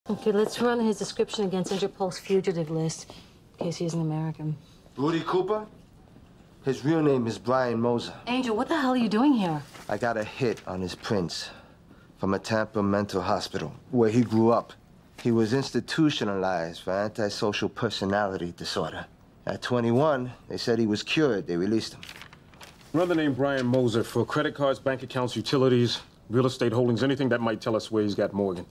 Okay, let's run his description against Interpol's fugitive list, in case he's an American. Rudy Cooper? His real name is Brian Moser. Angel, what the hell are you doing here? I got a hit on his prints from a Tampa mental hospital where he grew up. He was institutionalized for antisocial personality disorder. At 21, they said he was cured. They released him. Run the name Brian Moser for credit cards, bank accounts, utilities, real estate holdings, anything that might tell us where he's got Morgan.